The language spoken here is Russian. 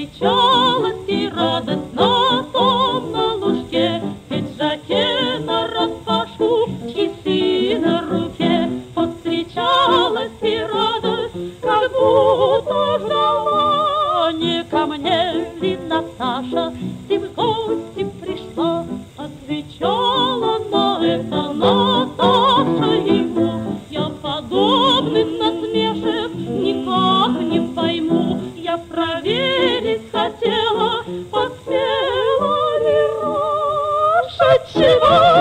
Повстречалась ей радостно том на лужке, в пиджаке нараспашку, часы на руке. Повстречалась ей радость, как будто ждала. Не ко мне ли Наташа ты в гости пришла? Отвечала на это Наташа ему: я подобных насмешек никак не пойму. Я проверить хотела, поспела ли рожь, отчего